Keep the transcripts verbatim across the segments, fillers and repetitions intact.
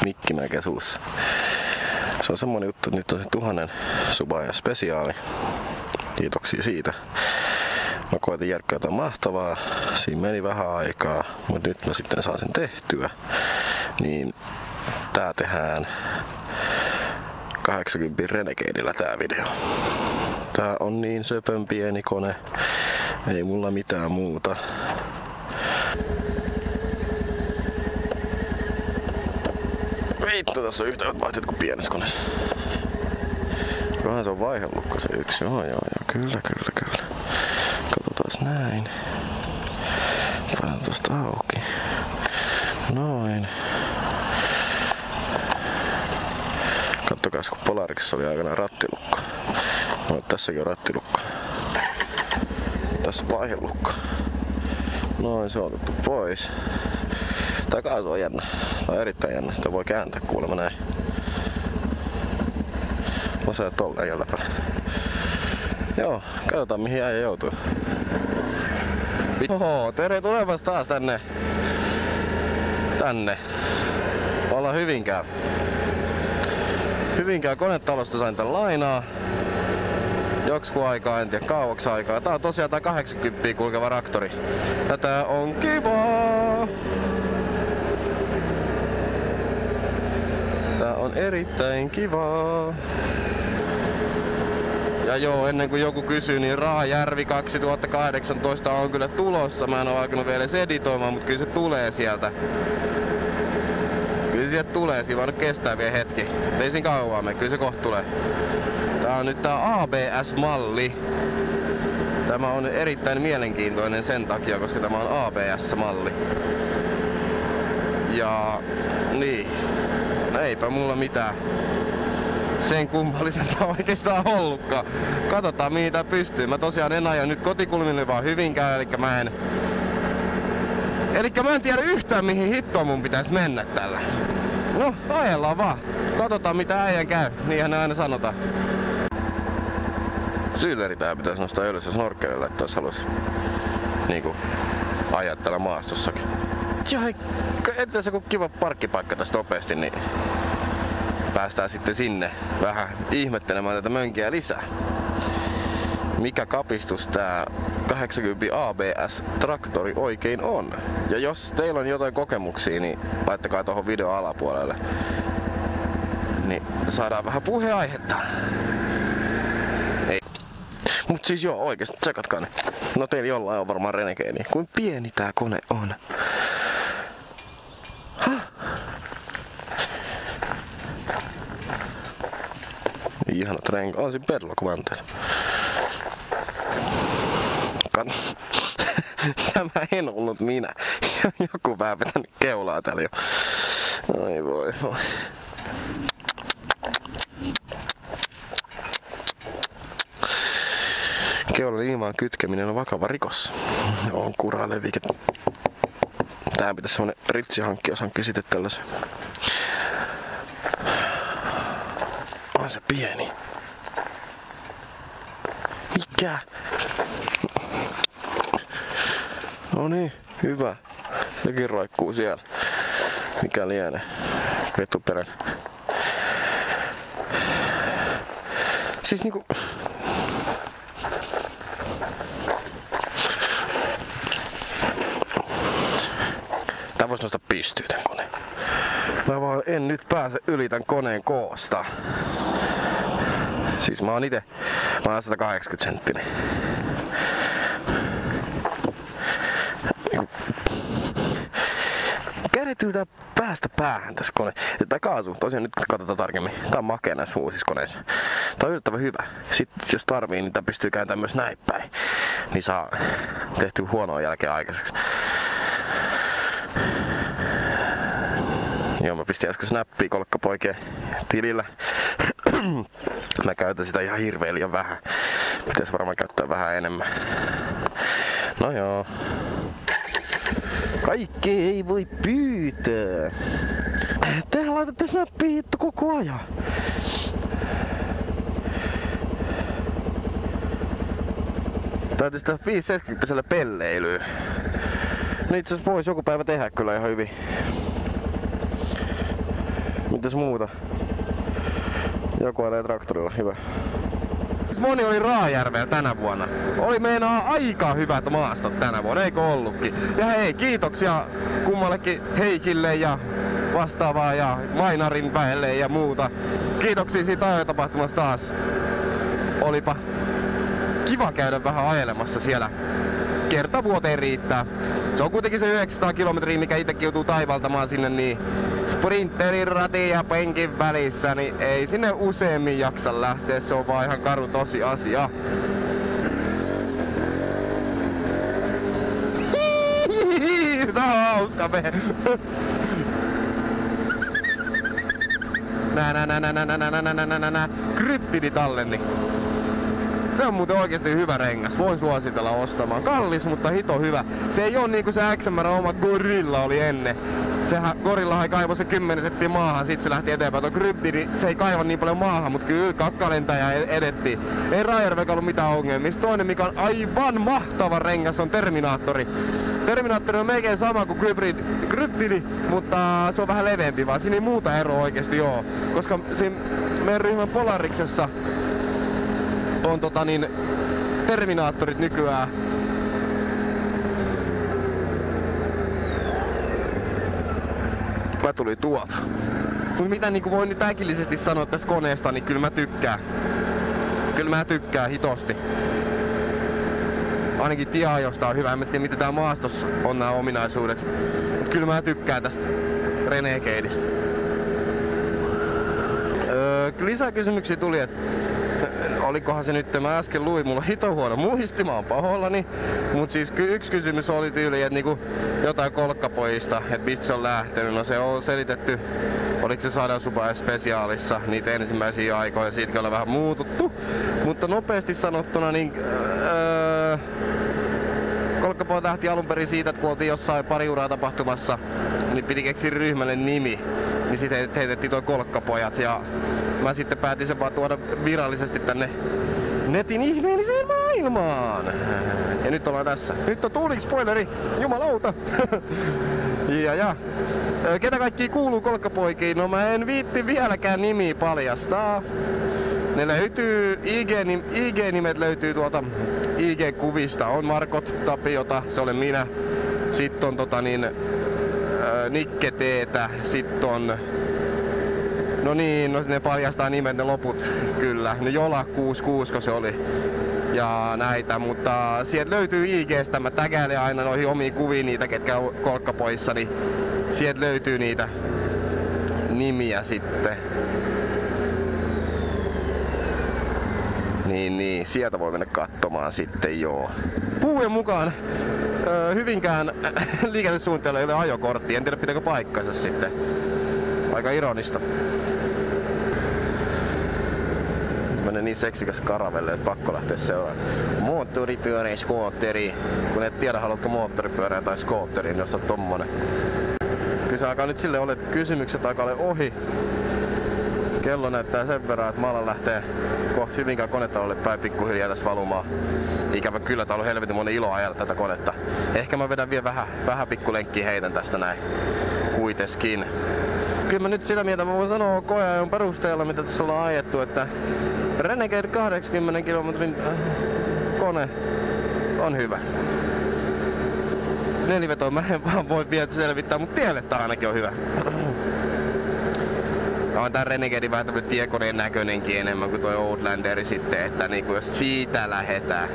mikkimäkä suussa. Se on semmonen juttu, että nyt on se tuhannen subajan spesiaali. Kiitoksia siitä. Mä koitin järkkää jotain mahtavaa. Siinä meni vähän aikaa, mutta nyt mä sitten saan sen tehtyä. Niin tää tehdään kahdeksankymmentä Renegadeillä tää video. Tää on niin söpön pieni kone. Ei mulla mitään muuta. Vittu, tässä on yhtä hyvät vaihteet kuin pienessä koneessa. Kohan se on vaihelukko se yksi. Joo, joo, joo. Kyllä, kyllä, kyllä. Katsotaas näin. Panen tosta auki. Noin. Kattokaas, kun Polariksessa oli aikanaan rattilukko. No, tässäkin on rattilukko. Tässä on vaihelukko. Noin, se on otettu pois. Tää kaasu on jännä. Tää on erittäin jännä. Tää voi kääntää kuulemma näin. Mä saan tolleen jäljellä. Joo, katsotaan mihin äijä joutuu. Oho, tere tulemasta taas tänne. Tänne. Ollaan Hyvinkään. Hyvinkään konetalosta sain tän lainaa. Joksku aikaa, en tiedä kauaksi aikaa. Tää on tosiaan tää kahdeksankymmentä kulkeva traktori. Tätä on kivaa! Tää on erittäin kivaa. Ja joo, ennen kuin joku kysyy, niin Raajärvi kaksituhattakahdeksantoista on kyllä tulossa. Mä en oo alkanut vielä edes editoimaan, mutta kyllä se tulee sieltä. Kyllä se sieltä tulee, siinä vaan kestää vielä hetki. Ei siinä kauan mene, kyllä se kohta tulee. Tää on nyt tää A B S-malli. Tämä on erittäin mielenkiintoinen sen takia, koska tämä on A B S-malli. Ja niin, no eipä mulla mitään sen kummallisempaa oikeastaan ollutkaan. Katsotaan mihin tää pystyy. Mä tosiaan en aja nyt kotikulmille vaan Hyvinkään, elikkä mä en... Elikkä mä en tiedä yhtään mihin hittoon mun pitäisi mennä tällä. No, ajellaan vaan. Katsotaan mitä äijän käy, niinhän ne aina sanotaan. Syylleri tää pitäisi nostaa ylös ja snorkkelilla, että jos halus niinku ajaa täällä maastossakin. Ja hei, entä se kun kiva parkkipaikka tästä nopeasti, niin päästään sitten sinne vähän ihmettelemään tätä mönkiä lisää. Mikä kapistus tää kahdeksankymmentä A B S-traktori oikein on? Ja jos teillä on jotain kokemuksia, niin laittakaa tuohon videon alapuolelle. Niin saadaan vähän puheaihetta. Ei. Mut siis joo, oikeesti, tsekatkaa ne. No teillä jollain on varmaan Renegade. Kuin pieni tää kone on. Hah? Ihanat renkaat. On siinä pedalkuvanteet. Kat... Tämä en ollut minä. Joku vähän vetänyt keulaa täällä jo. Ai voi voi. Keulan ilmaan kytkeminen on vakava rikos. On kuralevike. Tää pitäisi semmonen ritsi hankkia, jos hankkii sitten tällaisen. On se pieni. Mikä? No niin, hyvä. Sekin roikkuu siellä. Mikä lienee? Vetuperän. Siis niinku... Tää vois nostaa pystyyn tän koneen. Mä vaan en nyt pääse yli tän koneen koosta. Siis mä oon ite... Mä oon sata kahdeksankymmentä senttinen. Kädetyy tää päästä päähän tässä kone. Tää kaasu, tosiaan nyt katsotaan tarkemmin. Tää on makea näissä uusissa koneissa. Tää on yllättävän hyvä. Sitten jos tarvii, niin tää pystyy kääntämään myös näin päin. Niin saa tehty huonoa jälkeen aikaiseksi. Joo, mä pistin äsken snappia kolkkapoikien tilillä. Mä käytän sitä ihan hirveän liian vähän. Pitäis varmaan käyttää vähän enemmän. No joo. Kaikki ei voi pyytää. Tehän laitatte snappia hitto koko ajan. Täytyy sitä viisi seitsemänkymmentä pelleilyä. No itse asiassa voisi joku päivä tehdä kyllä ihan hyvin. Mitäs muuta? Joku alee traktorilla, hyvä. Moni oli Raajärvellä tänä vuonna. Oli meinaa aika hyvät maastot tänä vuonna, eikö ollutkin? Ja hei, kiitoksia kummallekin Heikille ja vastaavaa ja Mainarin väelle ja muuta. Kiitoksia siitä ajotapahtumasta taas. Olipa kiva käydä vähän ajelemassa siellä. Kerta vuoteen riittää. Se on kuitenkin se yhdeksänsataa kilometriä, mikä itsekin joutuu taivaltamaan sinne, niin sprinterin ratin ja penkin välissä, niin ei sinne useammin jaksa lähteä. Se on vaan ihan karu tosiasia. Tää on hauska me. Nää nää nää nää nää nää nää nää nää nää nää kryptiditalleni. Se on muuten oikeesti hyvä rengas. Voin suositella ostamaan. Kallis, mutta hito hyvä. Se ei oo niinku se X M R oma Gorilla oli ennen. Sehän Gorillahan kaivoi se kymmenen senttiä maahan, sit se lähti eteenpäin. Tuo kryptidi, se ei kaiva niin paljon maahan, mut kyllä kakkalentäjä edettiin. Ei Raajärvellä ollut mitään ongelmia. Toinen, mikä on aivan mahtava rengas, on Terminaattori. Terminaattori on melkein sama kuin kryptidi, mutta se on vähän leveämpi vaan. Siinä ei muuta eroa oikeesti oo. Koska siinä meidän ryhmän Polariksessa on tota niin Terminaattorit nykyään. Mä tulin tuolta. Mut mitä niinku voin nyt äkillisesti sanoa tästä koneesta, niin kyllä mä tykkään. Kyllä mä tykkään hitosti. Ainakin tieajosta on hyvä. En tiedä mitä tää maastossa on nää ominaisuudet. Mut kyllä mä tykkään tästä Renegadeista. Öö, lisäkysymyksiä tuli, että olikohan se nyt, mä äsken luin, mulla on hito huono muisti, mä oon pahoillani. Mut siis yksi kysymys oli tyyli, että niinku jotain kolkkapojista, että mistä se on lähtenyt. No se on selitetty, oliko se Sadan Subaru Specialissa niitä ensimmäisiä aikoja, siitä on vähän muututtu. Mutta nopeasti sanottuna, niin öö, kolkkapoja lähti alun perin siitä, että kun oltiin jossain pariuraa tapahtumassa, niin piti keksiä ryhmälle nimi. Niin sitten heitettiin toi Kolkkapojat ja mä sitten päätin sen vaan tuoda virallisesti tänne netin ihmeelliseen maailmaan. Ja nyt ollaan tässä. Nyt on tuulik spoileri, jumalauta. ja ja. Ketä kaikki kuuluu Kolkkapoikiin? No mä en viitti vieläkään nimiä paljastaa. Ne löytyy, I G-nimet löytyy tuolta I G-kuvista. On Markot Tapiota, se olen minä. Sitten on tota niin Nikke Teetä, sitten on... No niin, no ne paljastaa nimet, ne loput, kyllä. No Jola kuusikymmentäkuusi, kun se oli. Ja näitä, mutta sieltä löytyy I G:stä, mä tägäilen aina noihin omiin kuviin niitä, ketkä on Kolkkapoissa, niin sieltä löytyy niitä nimiä sitten. Niin, niin, sieltä voi mennä katsomaan sitten, joo. Puhujen mukaan öö, Hyvinkään liikennesuunnitteilla ei ole ajokorttia, en tiedä pitääkö paikkansa sitten. Aika ironista. Menen niin seksikäs karavelle, että pakko lähteä seuraamaan. Moottoripyörä, skootteri. Kun et tiedä, haluatko moottoripyörää tai skootteria, niin jos on tommonen. Kyllä se alkaa nyt silleen olla, että kysymykset alkaa olla ohi. Kello näyttää sen verran, että mä alan lähtee kohta Hyvinkään konetalolle päin pikkuhiljaa tässä valumaan. Ikävä kyllä, tää on ollut helvetin monen ilo ajalla tätä konetta. Ehkä mä vedän vielä vähän, vähän pikkulenkkiä heitän tästä näin. Kuiteskin. Kyllä mä nyt sitä mieltä mä voin sanoa koeajon perusteella, mitä tässä ollaan ajettu, että Renegade kahdeksankymmentä kilometrin kone on hyvä. Nelivetoa mä en vaan voi vielä selvittää, mutta tielle tää ainakin on hyvä. On tää Renegade vähän tämmönen tiekoneen näköinenkin enemmän kuin toi Outlanderi sitten, että niinku jos siitä lähetään.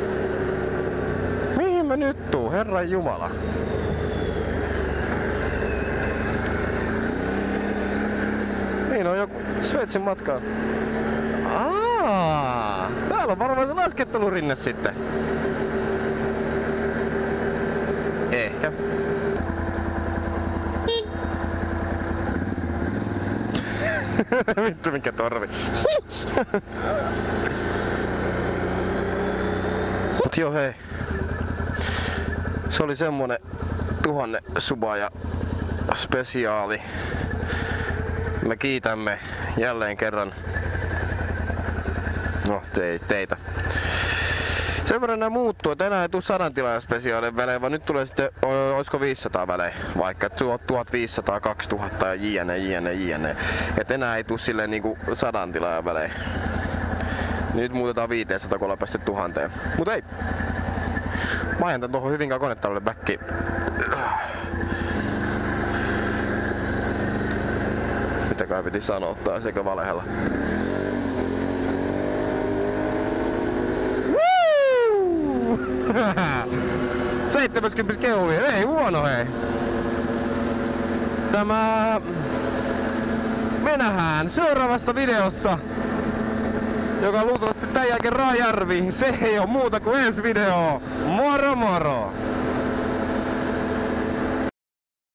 Mihin mä nyt tuu, herran jumala? Niin on joku Sveitsin matka. Aa, täällä on varmaan se laskettelurinne sitten. Ehkä. Vittu mikä torvi. Mut joo hei. Se oli semmonen tuhannen Subaja spesiaali. Me kiitämme jälleen kerran no, te, teitä. Sen verran nää muuttuu, että enää ei tuu sadan tilan spesiaalien välein, vaan nyt tulee sitten, oisko viisisataa välein, vaikka tuhatviisisataa, kaksituhatta ja jne, jne, jne. Et enää ei tuu silleen niinku sadan tilan välein. Nyt muutetaan viisisataa, kun ollaan päästy tuhanteen. Mut ei. Mä ajan tän tohon Hyvinkään konetalolle backiin. Mitäkään piti sanoa taas, eikä valehella. seitsemänkymmentä kehulia, ei huono hei. Tämä... Me nähdään seuraavassa videossa, joka luultavasti tän jälkeen Raajärvi. Se ei oo muuta kuin ensi video. Moro moro!